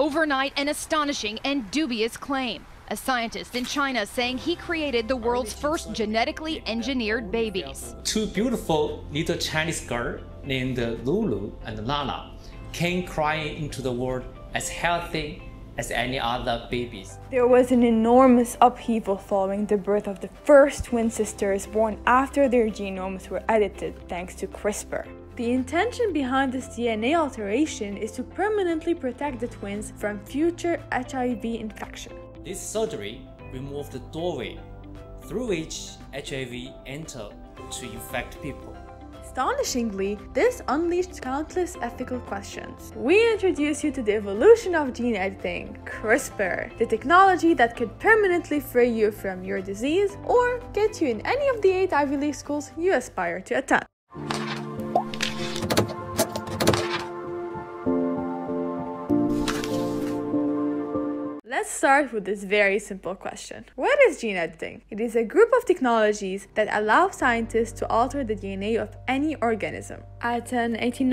overnight an astonishing and dubious claim. A scientist in China saying he created the world's first genetically engineered babies. Two beautiful little Chinese girls named Lulu and Lala came crying into the world as healthy as any other babies. There was an enormous upheaval following the birth of the first twin sisters born after their genomes were edited thanks to CRISPR. The intention behind this DNA alteration is to permanently protect the twins from future HIV infection. This surgery removed the doorway through which HIV entered to infect people. Astonishingly, this unleashed countless ethical questions. We introduce you to the evolution of gene editing, CRISPR, the technology that could permanently free you from your disease or get you in any of the 8 Ivy League schools you aspire to attend. Let's start with this very simple question. What is gene editing? It is a group of technologies that allow scientists to alter the DNA of any organism. At an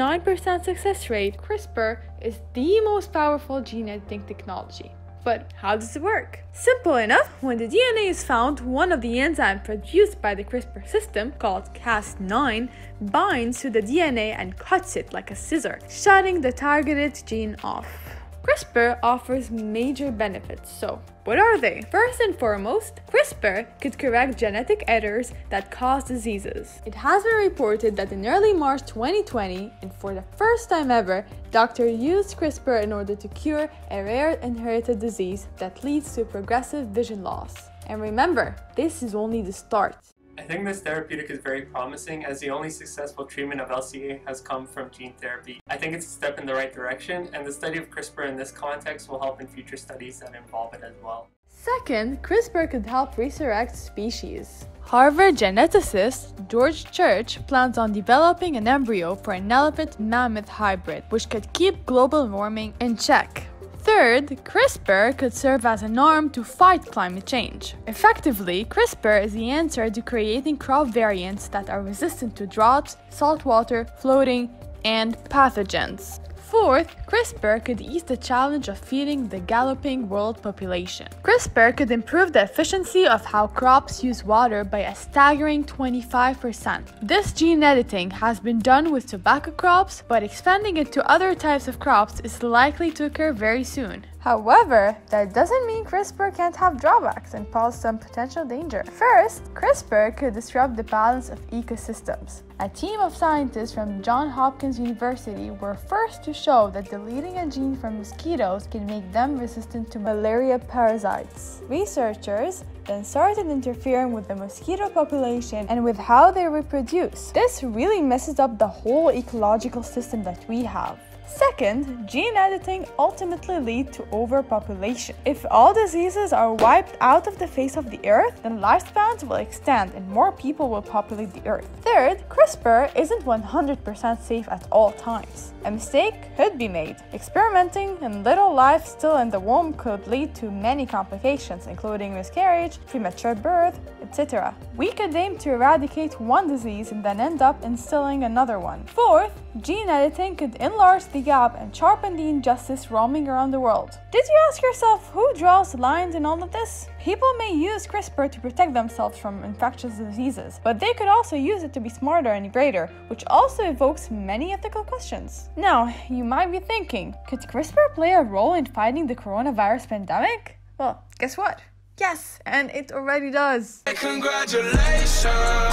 89% success rate, CRISPR is the most powerful gene editing technology. But how does it work? Simple enough, when the DNA is found, one of the enzymes produced by the CRISPR system, called Cas9, binds to the DNA and cuts it like a scissor, shutting the targeted gene off. CRISPR offers major benefits, so what are they? First and foremost, CRISPR could correct genetic errors that cause diseases. It has been reported that in early March 2020, and for the first time ever, doctors used CRISPR in order to cure a rare inherited disease that leads to progressive vision loss. And remember, this is only the start. I think this therapeutic is very promising as the only successful treatment of LCA has come from gene therapy. I think it's a step in the right direction, and the study of CRISPR in this context will help in future studies that involve it as well. Second, CRISPR could help resurrect species. Harvard geneticist George Church plans on developing an embryo for an elephant-mammoth hybrid, which could keep global warming in check. Third, CRISPR could serve as an arm to fight climate change. Effectively, CRISPR is the answer to creating crop variants that are resistant to droughts, saltwater, flooding, and pathogens. Fourth, CRISPR could ease the challenge of feeding the galloping world population. CRISPR could improve the efficiency of how crops use water by a staggering 25%. This gene editing has been done with tobacco crops, but expanding it to other types of crops is likely to occur very soon. However, that doesn't mean CRISPR can't have drawbacks and pose some potential danger. First, CRISPR could disrupt the balance of ecosystems. A team of scientists from Johns Hopkins University were first to show that deleting a gene from mosquitoes can make them resistant to malaria parasites. Researchers then started interfering with the mosquito population and with how they reproduce. This really messes up the whole ecological system that we have. Second, gene editing ultimately leads to overpopulation. If all diseases are wiped out of the face of the earth, then lifespans will extend and more people will populate the earth. Third, CRISPR isn't 100% safe at all times. A mistake could be made. Experimenting in little life still in the womb could lead to many complications, including miscarriage, premature birth, etc. We could aim to eradicate one disease and then end up instilling another one. Fourth, gene editing could enlarge the gap and sharpen the injustice roaming around the world. Did you ask yourself who draws the lines in all of this? People may use CRISPR to protect themselves from infectious diseases, but they could also use it to be smarter and greater, which also evokes many ethical questions. Now, you might be thinking, could CRISPR play a role in fighting the coronavirus pandemic? Well, guess what? Yes, and it already does. Congratulations.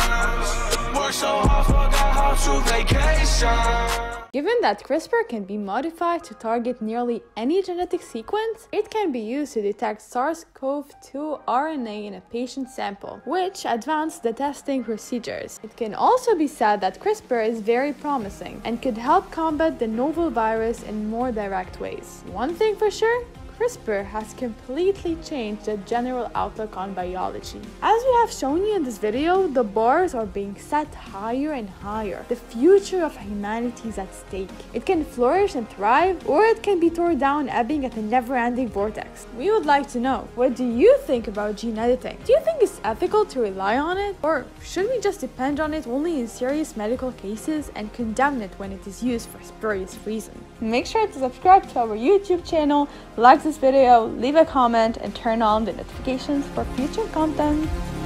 Worked so hard, forgot how to vacation. Given that CRISPR can be modified to target nearly any genetic sequence, it can be used to detect SARS-CoV-2 RNA in a patient sample, which advanced the testing procedures. It can also be said that CRISPR is very promising and could help combat the novel virus in more direct ways. One thing for sure, CRISPR has completely changed the general outlook on biology. As we have shown you in this video, the bars are being set higher and higher. The future of humanity is at stake. It can flourish and thrive, or it can be torn down, ebbing at a never-ending vortex. We would like to know, what do you think about gene editing? Do you think it's ethical to rely on it? Or should we just depend on it only in serious medical cases and condemn it when it is used for spurious reasons? Make sure to subscribe to our YouTube channel, like this video, leave a comment, and turn on the notifications for future content.